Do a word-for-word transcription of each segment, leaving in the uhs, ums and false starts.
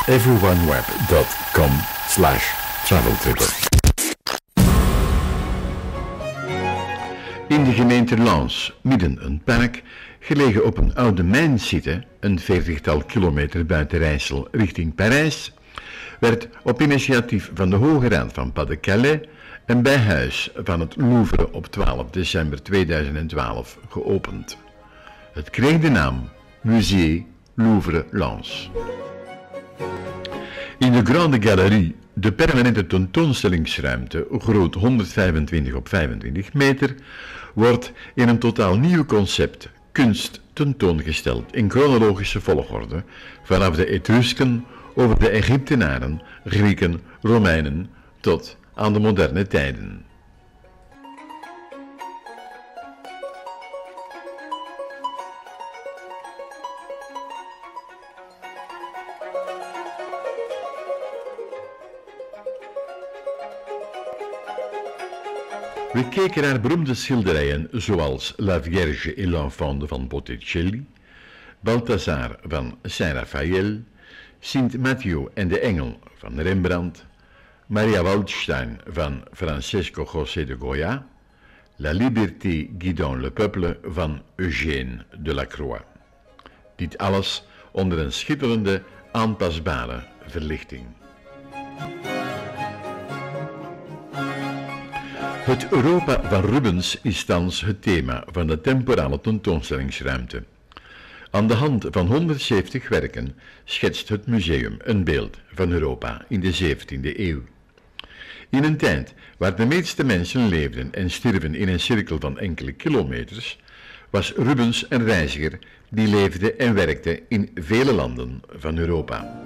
everyoneweb dot com slash traveltripper. In de gemeente Lens, midden een park, gelegen op een oude mijnsite, een veertigtal kilometer buiten Rijssel richting Parijs, werd op initiatief van de Hoge Raad van Pas-de-Calais een bijhuis van het Louvre op twaalf december tweeduizend twaalf geopend. Het kreeg de naam Musée Louvre Lens. In de Grande Galerie, de permanente tentoonstellingsruimte, groot honderdvijfentwintig op vijfentwintig meter, wordt in een totaal nieuw concept kunst tentoongesteld in chronologische volgorde vanaf de Etrusken over de Egyptenaren, Grieken, Romeinen tot aan de moderne tijden. We keken naar beroemde schilderijen zoals La Vierge et l'Enfant van Botticelli, Balthazar van Saint-Raphaël, Sint Matteo en de Engel van Rembrandt, Maria Waldstein van Francesco José de Goya, La Liberté guidant le peuple van Eugène Delacroix. Dit alles onder een schitterende, aanpasbare verlichting. Het Europa van Rubens is thans het thema van de temporale tentoonstellingsruimte. Aan de hand van honderdzeventig werken schetst het museum een beeld van Europa in de zeventiende eeuw. In een tijd waar de meeste mensen leefden en stierven in een cirkel van enkele kilometers, was Rubens een reiziger die leefde en werkte in vele landen van Europa.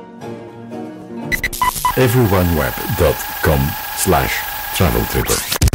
everyoneweb dot com slash traveltripper